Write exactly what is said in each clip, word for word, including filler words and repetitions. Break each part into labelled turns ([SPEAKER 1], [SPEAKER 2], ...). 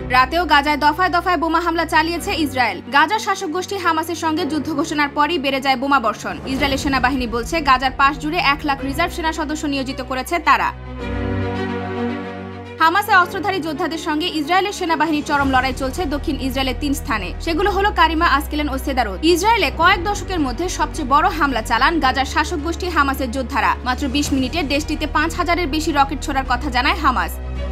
[SPEAKER 1] রাতেও গাজায় দফায় দফায় বোমা হামলা চালিয়েছে ইসরায়েল। গাজার শাসক গোষ্ঠী হামাসের সঙ্গে যুদ্ধ ঘোষণার পরই বেড়ে যায় বোমা বর্ষণ। ইসরায়েলের সেনাবাহিনী বলছে গাজার পাশ জুড়ে এক লাখ রিজার্ভ সেনা সদস্য নিয়োজিত করেছে তারা। হামাসের অস্ত্রধারী যোদ্ধাদের সঙ্গে ইসরায়েলের সেনাবাহিনীর চরম লড়াই চলছে দক্ষিণ ইসরায়েলের তিন স্থানে। সেগুলো হলো কারিমা, আসকেলন ও সেদারোত। ইসরায়েলে কয়েক দশকের মধ্যে সবচেয়ে বড় হামলা চালান গাজার শাসক গোষ্ঠী হামাসের যোদ্ধারা। মাত্র বিশ মিনিটে দেশটিতে পাঁচ হাজারের বেশি রকেট ছোড়ার কথা জানায় হামাস।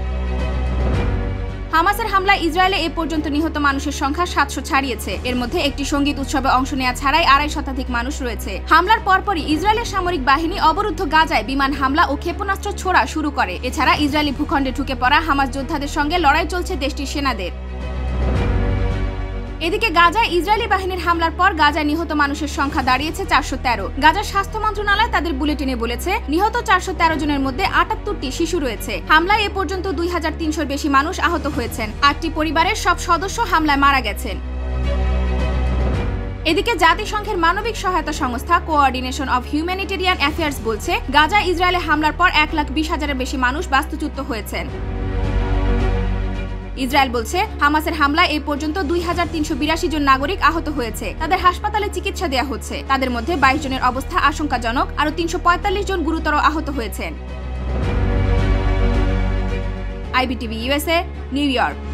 [SPEAKER 1] হামাসের হামলায় ইসরায়েলে এ পর্যন্ত নিহত মানুষের সংখ্যা সাতশো ছাড়িয়েছে। এর মধ্যে একটি সঙ্গীত উৎসবে অংশ নেওয়া ছাড়াই আড়াই শতাধিক মানুষ রয়েছে। হামলার পরপরই ইসরায়েলের সামরিক বাহিনী অবরুদ্ধ গাজায় বিমান হামলা ও ক্ষেপণাস্ত্র ছোড়া শুরু করে। এছাড়া ইসরায়েলি ভূখণ্ডে ঢুকে পড়া হামাস যোদ্ধাদের সঙ্গে লড়াই চলছে দেশটির সেনাদের। এদিকে গাজায় ইসরায়েলি বাহিনীর হামলার পর গাজায় নিহত মানুষের সংখ্যা দাঁড়িয়েছে চারশো তেরো। গাজার স্বাস্থ্য মন্ত্রণালয় তাদের বুলেটিনে বলেছে নিহত চারশো তেরো জনের মধ্যে আটাত্তরটি শিশু রয়েছে। হামলায় এ পর্যন্ত দুই হাজার তিনশোর বেশি মানুষ আহত হয়েছেন। আটটি পরিবারের সব সদস্য হামলায় মারা গেছেন। এদিকে জাতিসংঘের মানবিক সহায়তা সংস্থা কোঅর্ডিনেশন অব হিউম্যানিটেরিয়ান অ্যাফেয়ার্স বলছে গাজায় ইসরায়েলে হামলার পর এক লাখ বিশ হাজারের বেশি মানুষ বাস্তুচ্যুত হয়েছেন। ইসরায়েল বলছে হামাসের হামলায় এ পর্যন্ত দুই হাজার তিনশো বিরাশি জন নাগরিক আহত হয়েছে। তাদের হাসপাতালে চিকিৎসা দেওয়া হচ্ছে। তাদের মধ্যে বাইশ জনের অবস্থা আশঙ্কাজনক, আরও তিনশো পঁয়তাল্লিশ জন গুরুতর আহত হয়েছেন। IBTV USA, New York.